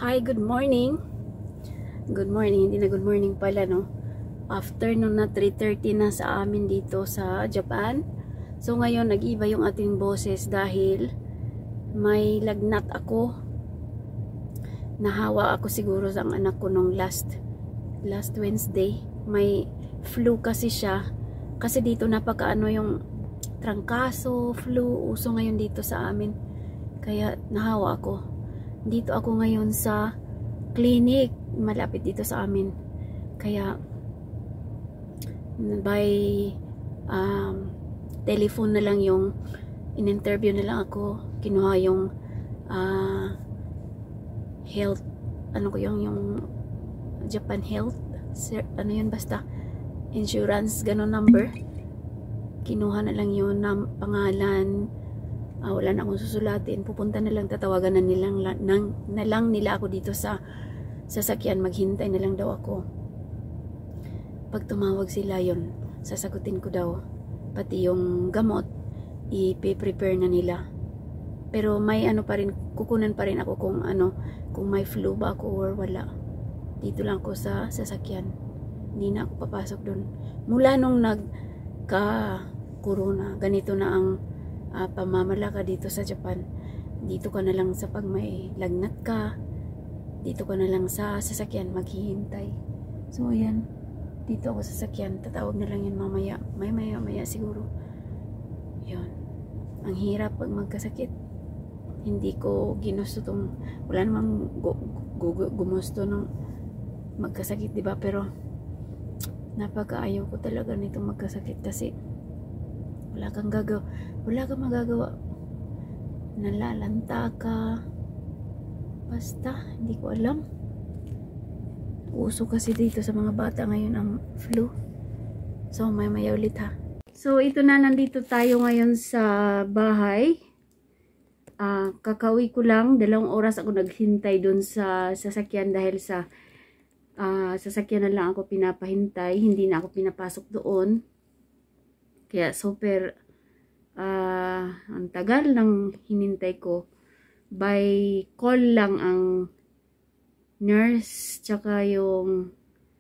Hi, good morning. Good morning, hindi na good morning pala, no? Afternoon na, 3:30 na sa amin dito sa Japan. So ngayon, nag-iba yung ating boses dahil may lagnat ako. Nahawa ako siguro sa anak ko nung last Wednesday. May flu kasi siya. Kasi dito napakaano yung trangkaso, flu, uso ngayon dito sa amin. Kaya nahawa ako. Dito ako ngayon sa clinic, malapit dito sa amin. Kaya by telephone na lang yung in-interview na lang ako. Kinuha yung health, ano ko yung Japan Health, ano yun, basta insurance, ganun number. Kinuha na lang yun na pangalan. Wala na akong susulatin. Pupunta na lang, tatawagan na lang nila ako dito sa sasakyan. Maghintay na lang daw ako. Pag tumawag sila yon, sasagutin ko daw. Pati yung gamot, i-prepare na nila. Pero may ano pa rin, kukunan pa rin ako kung may flu ba ako or wala. Dito lang ako sa sasakyan. Hindi na ako papasok doon. Mula nung nagka-corona, ganito na ang pamamalaka dito sa Japan. Dito ka na lang sa pag may lagnat ka, dito ka na lang sa sasakyan maghihintay. So ayan, dito ako sa sasakyan, tatawag na lang yun mamaya, maya siguro. Yun, ang hirap pag magkasakit. Hindi ko ginusto tong, wala namang gumusto ng magkasakit, diba? Pero napakaayaw ko talaga nitong magkasakit kasi wala kang magagawa. Nalalanta ka. Basta, hindi ko alam. Uso kasi dito sa mga bata ngayon ang flu. So, maya ulit ha. So, ito na, nandito tayo ngayon sa bahay. Kakauwi ko lang. 2 oras ako naghintay dun sa sasakyan dahil sa sasakyan na lang ako pinapahintay. Hindi na ako pinapasok doon. Kaya super ang tagal ng hinintay ko. By call lang ang nurse tsaka yung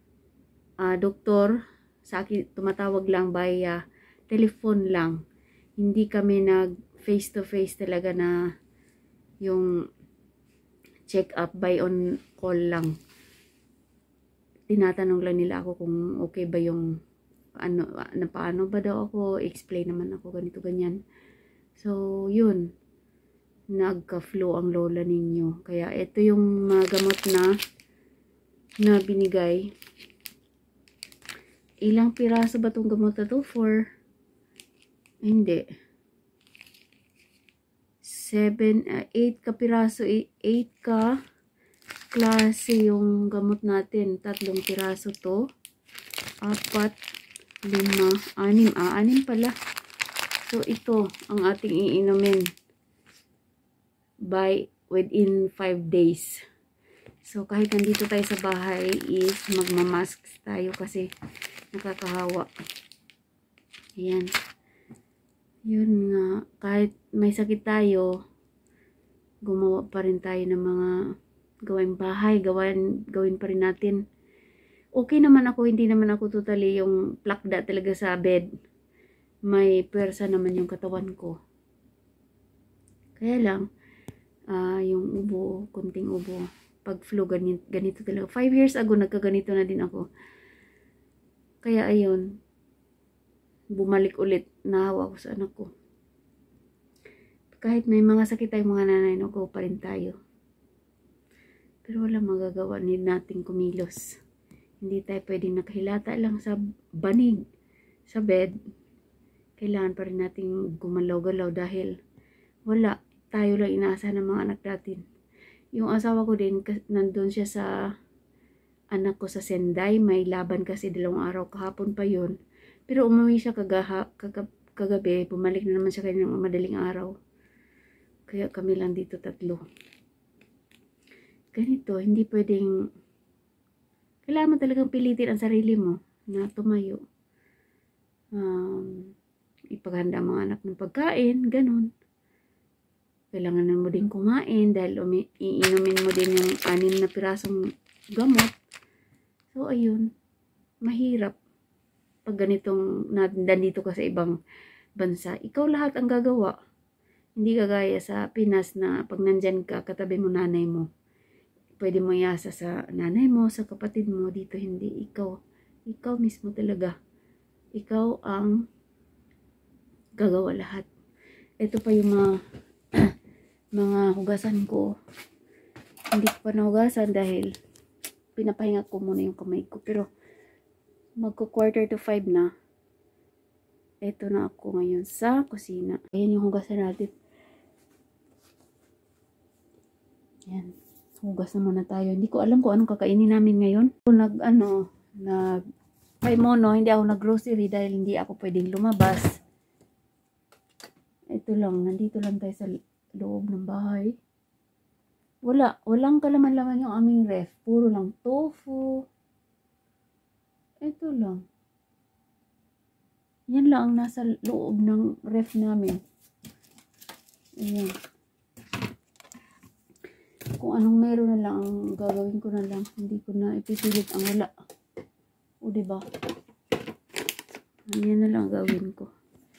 doktor sa akin, tumatawag lang by telephone lang. Hindi kami nag face to face talaga na yung check up, by on call lang. Tinatanong lang nila ako kung okay ba yung paano ba daw ako, explain naman ako ganito ganyan. So yun, nagka-flu ang lola ninyo. Kaya ito yung mga gamot na binigay. Ilang piraso ba tong gamot na to? Hindi, 8 ka piraso, 8 ka klase yung gamot natin. 3 piraso to, 4, 5, 6 pala. So ito ang ating iinumin within 5 days. So kahit nandito tayo sa bahay is magmamask tayo kasi nakakahawa. Ayan. Yun nga, kahit may sakit tayo, gumawa pa rin tayo ng mga gawaing bahay, gawin pa rin natin. Okay naman ako, hindi naman ako totally yung plakda talaga sa bed. May pwersa naman yung katawan ko. Kaya lang, yung ubo, kunting ubo, pag flu, ganito talaga. 5 years ago, nagkaganito na din ako. Kaya ayun, bumalik ulit, nahawa ko sa anak ko. Kahit may mga sakit tayong mga nanay, no, go pa rin tayo. Pero wala magagawa, need nating kumilos. Hindi tayo pwedeng nakahilata lang sa banig, sa bed. Kailangan pa rin nating gumalaw-galaw dahil wala, tayo lang inaasahan ng mga anak natin. Yung asawa ko din, nandun siya sa anak ko sa Sendai. May laban kasi 2 araw, kahapon pa yun. Pero umuwi siya kagabi, bumalik na naman siya kanyang madaling araw. Kaya kami lang dito 3. Ganito, hindi pwedeng, kailangan mo talagang pilitin ang sarili mo na tumayo. Ipaghanda ang mga anak ng pagkain, ganun. kailangan mo din kumain dahil iinumin mo din yung 6 na pirasong gamot. So, ayun. Mahirap. Pag ganitong nandito ka sa ibang bansa, ikaw lahat ang gagawa. Hindi kagaya sa Pinas na pag nandyan ka, katabi mo nanay mo. Pwede mo iasa sa nanay mo, sa kapatid mo. Dito hindi. Ikaw mismo talaga. Ikaw ang gagawa lahat. Ito pa yung mga hugasan ko. Hindi ko pa nahugasan dahil pinapahinga ko muna yung kamay ko. Pero magko 4:45 na. Ito na ako ngayon sa kusina. Ayan yung hugasan natin. Ayan. Hugas na muna tayo. Hindi ko alam kung anong kakainin namin ngayon. Kay Mono, hindi ako nag-grocery dahil hindi ako pwedeng lumabas. Ito lang, nandito lang tayo sa loob ng bahay. Walang kalaman-laman yung aming ref. Puro lang tofu. Ito lang. Yan lang ang nasa loob ng ref namin. Ayan. Kung anong meron na lang ang gagawin ko na lang. Hindi ko na ipipilit ang wala. O diba? Ayan na lang ang gawin ko.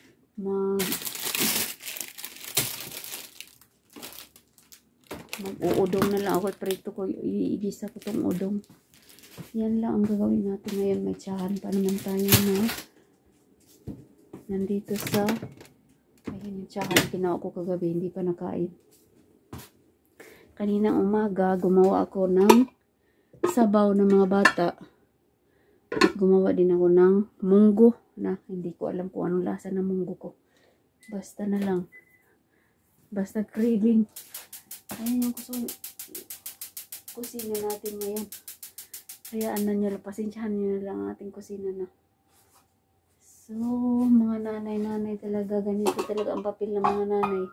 Mag-uudong na lang ako. Prito ko, iigisa ko tong udong. Yan lang ang gagawin natin ngayon. May tsahan pa naman tayo na nandito sa ayun yung tsahan. Ginawa ko kagabi. Hindi pa nakain. Kaninang umaga, gumawa ako ng sabaw ng mga bata. At gumawa din ako ng munggo na hindi ko alam kung anong lasa ng munggo ko. Basta na lang. Basta craving. Ayun yung kusina natin ngayon. Kaya pasensyahan nyo na lang ang ating kusina na. So, mga nanay-nanay talaga, ganito talaga ang papel ng mga nanay.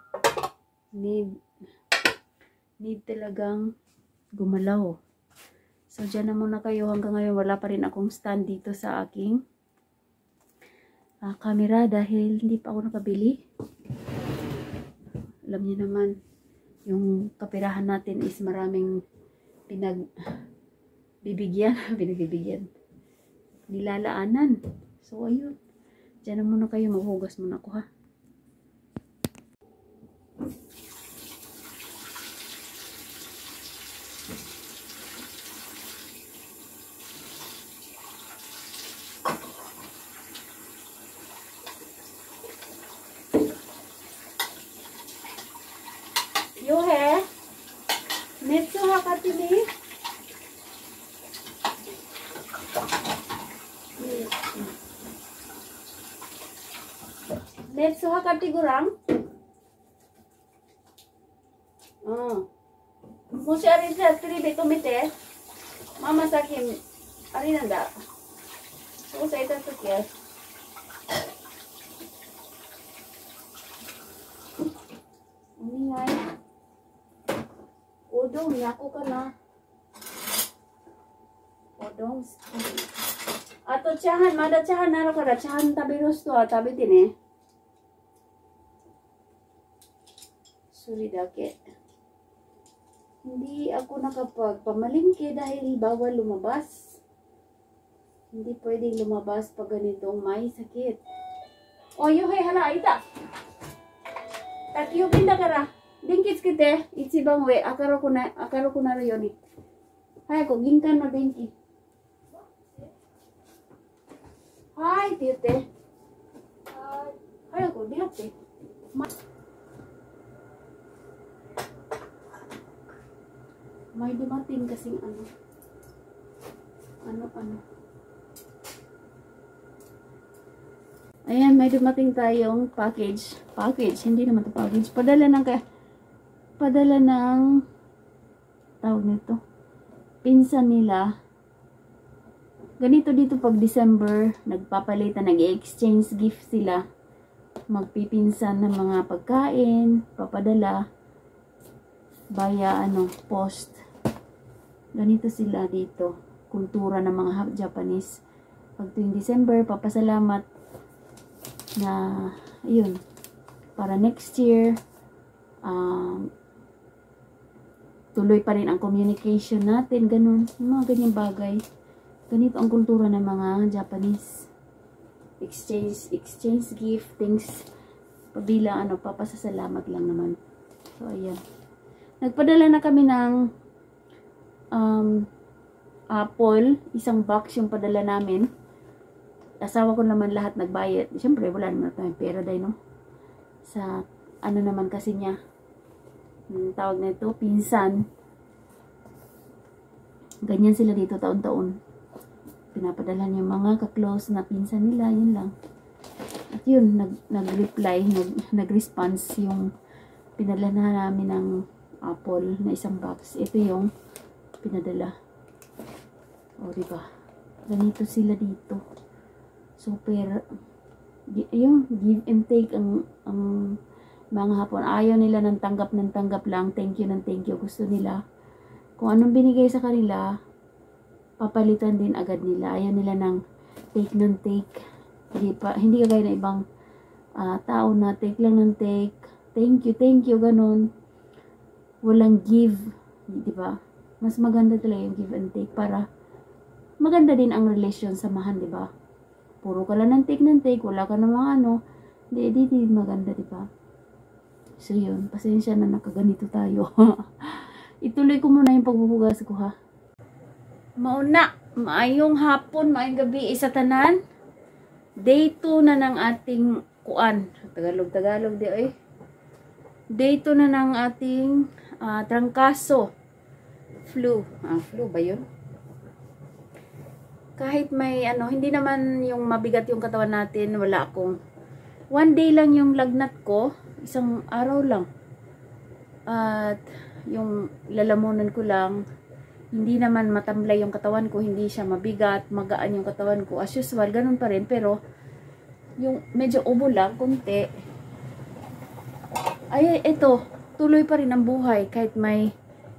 Need talagang gumalaw. So, dyan na muna kayo. Hanggang ngayon, wala pa rin akong stand dito sa aking camera dahil hindi pa ako nakabili. Alam niyo naman, yung kapirahan natin is maraming pinagbibigyan. Nilalaanan. So, ayun. Diyan na muna kayo. Maghugas muna ako, ha. Yuhe, netsu hakati ni. Netsu hakati gurang. Moshi ari sa tribe tomete, mama sakin ari nanda. So sa ita toki ya. Uningay. Odong, yako ka na. Odong. Ato tsahan, mada tsahan naro ka na. Tsahan tabiros to, tabitin eh. Suri dake. Hindi ako nakapagpamalingke dahil bawal lumabas. Hindi pwedeng lumabas pag ganitong may sakit. O, yuhay hala, ita. Takiyo pinda ka ra. Dinkits kite, ichibang we, akaro ko na rin yun eh. Hayako, ginkan na dinki. Hi, tiyute. Hayako, dihate. May dumating kasing ano. Ayan, may dumating tayong package. Hindi naman ito package. Padala ng tawag nito. Pinsan nila. Ganito dito pag December, nagpapalitan, nag-exchange gift sila. Magpipinsan ng mga pagkain, papadala via post. Ganito sila dito. Kultura ng mga Japanese. Pag tuwing December, papasalamat na, ayun, para next year, um, tuloy pa rin ang communication natin, ganun, yung mga ganyang bagay. Ganito ang kultura ng mga Japanese. Exchange gift, things, pabila, papasasalamat lang naman. So, ayan. Nagpadala na kami ng apple, isang box yung padala namin. Asawa ko naman lahat nagbayad. Siyempre, wala naman tayong pera dahil, no? Sa, naman kasi niya, tawag na ito, pinsan. Ganyan sila dito taon-taon. Pinapadala niya mga ka-close na pinsan nila, yun lang. At yun, nag-reply, nag-response yung pinadala na namin ng apple na isang box. Ito yung pinadala. O, diba? Ganito sila dito. Super, yung give and take ang mga Hapon. Ayaw nila ng tanggap lang. Thank you ng thank you. Gusto nila. Kung anong binigay sa kanila, papalitan din agad nila. Ayaw nila ng take ng take. Hindi kagaya na ibang tao na take lang ng take. Thank you, ganun. Walang give. Diba? Mas maganda talaga yung give and take para maganda din ang relasyon, samahan, diba? Puro ka lang ng take, wala ka namang di maganda, diba? So, yun. Pasensya na nakaganito tayo. Ituloy ko muna yung pagbubugas ko, ha? Mauna. Maayong hapon, maayong gabi, isa tanan. Day 2 na ng ating kuan. Tagalog di, eh. Day 2 na ng ating trangkaso. Flu. Flu ba yun? Kahit may hindi naman yung mabigat yung katawan natin, wala akong. One day lang yung lagnat ko, isang araw lang. At yung lalamunan ko lang, hindi naman matamlay yung katawan ko, hindi siya mabigat, magaan yung katawan ko. As usual, ganun pa rin, pero yung medyo ubo lang, konti. Ay, ito, tuloy pa rin ang buhay kahit may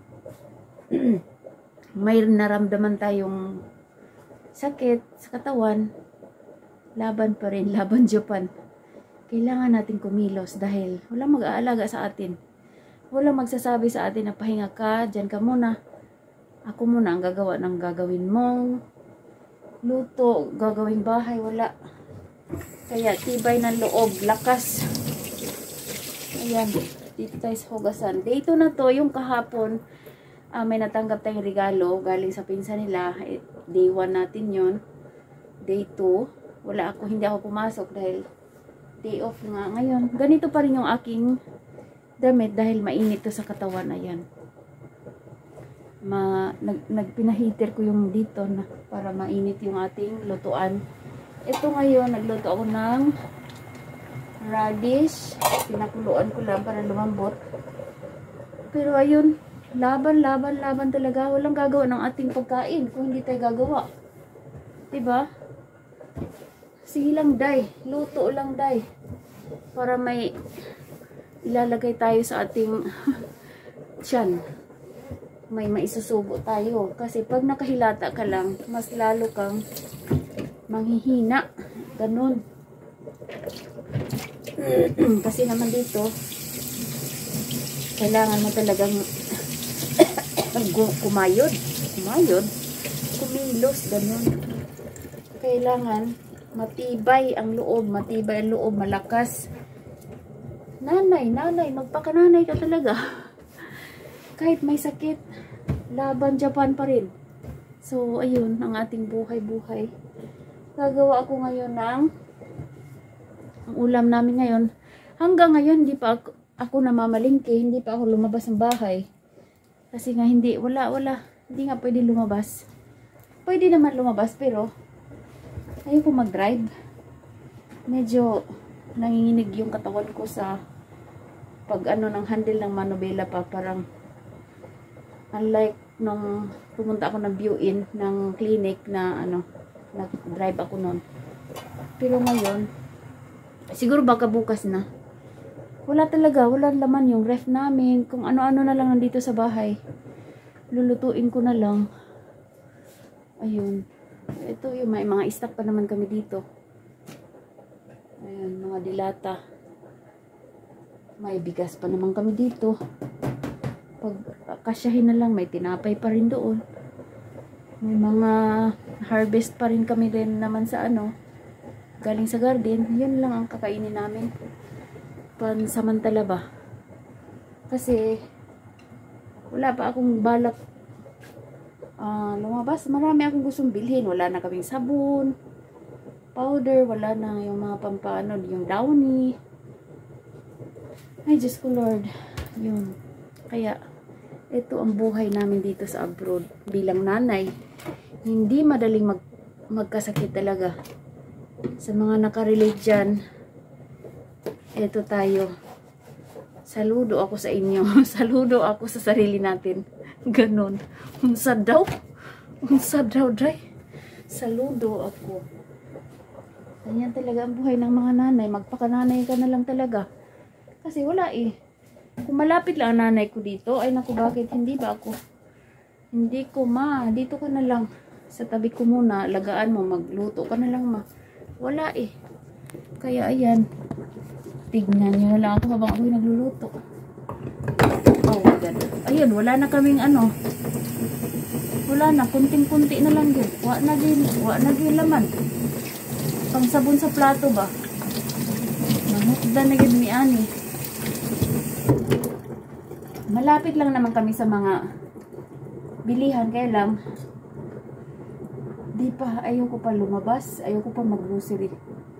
may naramdaman tayong sakit sa katawan, laban pa rin, laban Japan. Kailangan natin kumilos dahil walang mag-aalaga sa atin. Walang magsasabi sa atin na pahinga ka, dyan ka muna. Ako muna ang gagawa ng gagawin mong luto, gagawing bahay, wala. Kaya tibay ng loob, lakas. Ayan, dito tayo sa hugasan. Dito na to, yung kahapon, may natanggap tayong regalo galing sa pinsan nila. Day 1 natin yon. Day 2 hindi ako pumasok dahil day off nga ngayon. Ganito pa rin yung aking damit dahil mainit to sa katawan. Ayan, nagpinaheater ko yung dito na para mainit yung ating lutuan. Ito ngayon, nagluto ako ng radish. Pinakuluan ko lang para lumambot. Pero ayun, laban talaga. Walang gagawa ng ating pagkain kung hindi tayo gagawa. Diba? Sige lang, day. Luto lang, day. Para may ilalagay tayo sa ating tiyan. May maisusubo tayo. Kasi pag nakahilata ka lang, mas lalo kang manghihina. Ganun. Kasi naman dito, kailangan mo talagang kumayod, kumilos, ganun. Kailangan matibay ang loob, malakas. Nanay, magpakananay ka talaga. Kahit may sakit, laban Japan pa rin. So, ayun, ang ating buhay-buhay. Gagawa ako ngayon ng ang ulam namin ngayon. Hanggang ngayon, hindi pa ako namamalingki, hindi pa ako lumabas ng bahay. Kasi nga hindi nga pwede lumabas. Pwede naman lumabas pero ayoko mag-drive. Medyo nanginginig yung katawan ko sa pag ng handle ng manobela pa. Parang unlike nung pumunta ako ng view-in ng clinic na nag-drive ako noon. Pero ngayon, siguro baka bukas na. Wala laman yung ref namin. Kung ano-ano na lang nandito sa bahay. Lulutuin ko na lang. Ayun. Ito yung may mga stock pa naman kami dito. Ayun, mga dilata. May bigas pa naman kami dito. Pag kasyahin na lang, may tinapay pa rin doon. May mga harvest pa rin kami rin naman sa ano, galing sa garden. Yun lang ang kakainin namin. Pansamantala ba? Kasi wala pa akong balak lumabas. Marami akong gustong bilhin. Wala na kaming sabon, powder, wala na yung mga pampaano, yung downy. Ay, Diyos ko Lord. Yun. Kaya, ito ang buhay namin dito sa abroad. Bilang nanay, hindi madaling magkasakit talaga. Sa mga nakarelate dyan, ito tayo. Saludo ako sa inyo. Saludo ako sa sarili natin. Ganon. Unsad daw. Unsad daw, day. Saludo ako. Ganyan talaga ang buhay ng mga nanay. Magpakananay ka na lang talaga. Kasi wala eh. Kung malapit lang ang nanay ko dito, ay naku, bakit hindi ba ako? Hindi ko, ma. Dito ka na lang. Sa tabi ko muna. Lagaan mo. Magluto ka na lang, ma. Wala eh. Kaya ayan. Tignan nyo na lang ako habang ako'y nagluluto. Oh my God. Ayun, wala na kaming ano. Wala na. Kunting-kunti na lang yun. Wa na din laman. Pang sabon sa plato ba? Mahukda na yun ni Ani. Malapit lang naman kami sa mga bilihan. Kaya lang, di pa, ayoko pa lumabas. Ayoko pa mag-grocery.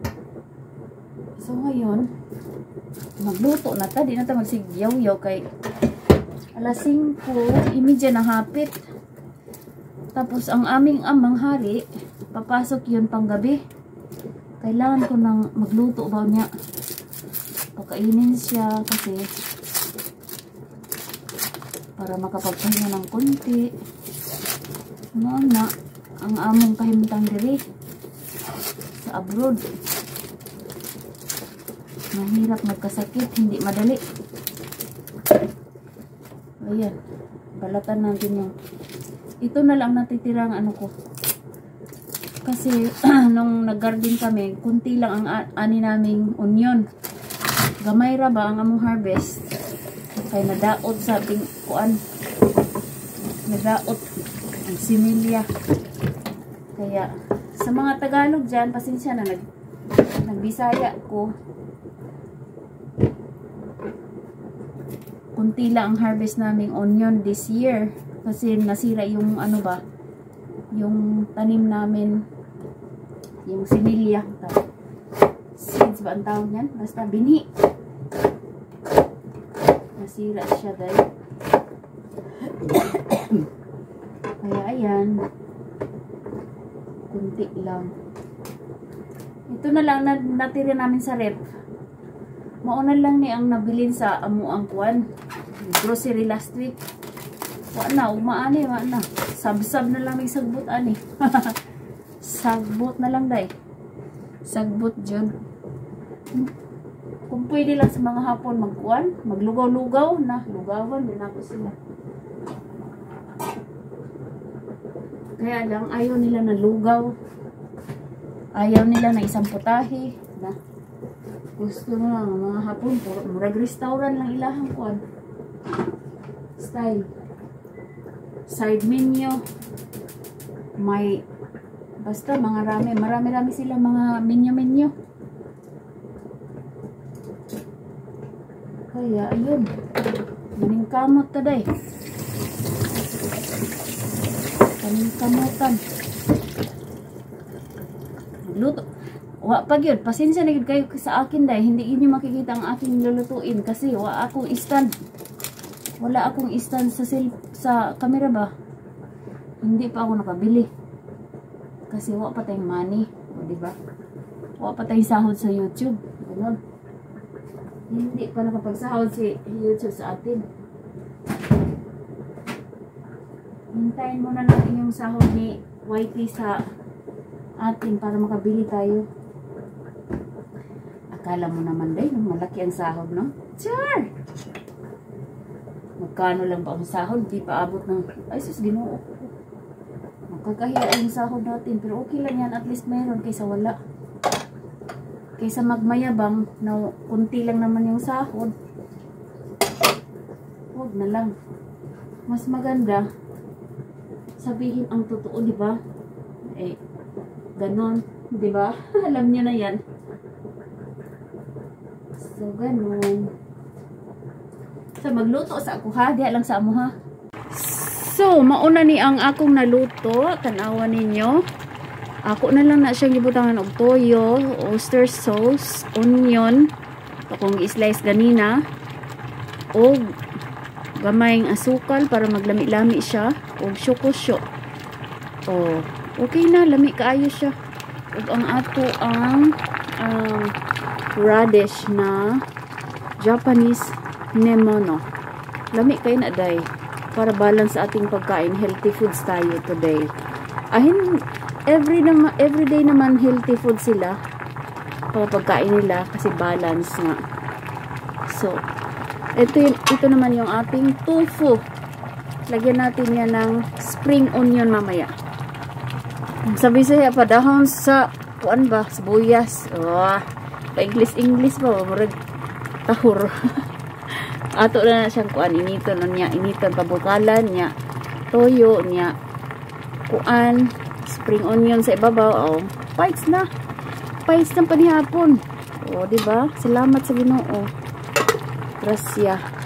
So ngayon, magluto na ta. Di na ta magsigyaw-yaw kay alas 5:30 na hapit. Tapos ang aming amang hari, papasok yun pang gabi. Kailangan ko nang magluto ba niya. Pakainin siya kasi para makapagpahinga ng konti. Ano na ang among kahimtang diri sa abroad. Mahirap magkasakit, hindi madali. Ayan, balatan natin yung ito na lang natitirang ano ko. Kasi nung nag-garden kami, kunti lang ang ani naming onion. Gamay ra ba ang among harvest? Kaya nadaot sa ating kuan. Nadaot ang similya. Kaya sa mga Tagalog dyan, pasensya na nagbisaya ko. Kunti lang ang harvest naming onion this year. Kasi nasira yung ano ba, yung tanim namin, yung similya. Seeds ba ang tawag yan? Basta bini. Nasira siya dahil. Kaya ayan. Kunti lang. Ito na lang natira namin sa rep. Mauna lang ni ang nabilin sa amuang kuan. Grocery last week. Wala na, umaani, wala na. Sab-sab na lang may sagbot ani. Sagbot na lang day. Sagbot dyan. Kung pwede lang sa mga hapon magkuan, maglugaw-lugaw na. Lugawan, din ako sila. Kaya lang, ayaw nila na lugaw. Ayaw nila na isang putahe. Na. Gusto mo lang, mga hapon, murag restaurant lang ilahang kuan. Style. Side menu. May, basta mga marami sila mga menu. Kaya, ayun. Maningkamot taday. Maningkamotan. Magluto. Wa pag yun, pasensya na kayo sa akin dahil hindi inyo makikita ang aking lulutuin kasi wala akong stand. Wala akong stand sa camera ba? Hindi pa ako nakabili. Kasi wala pa tayong money. O, diba? Wala pa tayong sahod sa YouTube. Ganun. Hindi pa nakapagsahod si YouTube sa atin. Hintayin muna natin yung sahod ni YT sa atin para makabili tayo. Akala mo naman day, malaki ang sahod, no? Char! Magkano lang ba ang sahod? Di pa abot ng, ay sus, Ginoo. Magkakahiya yung sahod natin. Pero okay lang yan, at least meron kaysa wala. Kaysa magmayabang na kunti lang naman yung sahod. wag na lang. Mas maganda sabihin ang totoo, di ba? Eh, ganon, di ba? Alam niyo na yan. So, ganon. So, magluto sa ako ha. Di lang sa amo ha. So, mauna ni ang akong naluto. Tanawan ninyo. Ako na lang na siyang gibutangan og toyo, oyster sauce, onion, akong i-slice ganina, o gamayng asukal para maglami-lami siya, o syokosyo. O, okay na, lami kaayo siya. Ug ang ato ang radish na Japanese nemono. Lami kayo na day. Para balance sa ating pagkain, healthy foods tayo today. Everyday naman healthy food sila. Pagkain nila kasi balance nga. So, ito naman yung ating tofu. Lagyan natin yan ng spring onion mamaya. Sabi saya pa dahon sa kuan ba? Sibuyas. Oh, pa-English ba? Murag tahor. Ato na siyang kuan. Initon niya. Initon pabukalan niya. Toyo niya. Kuan. Spring onion sa ibabaw. Oh, bites na. Bites ng panihapon. Oh, diba? Salamat sa Ginoo. Grasya.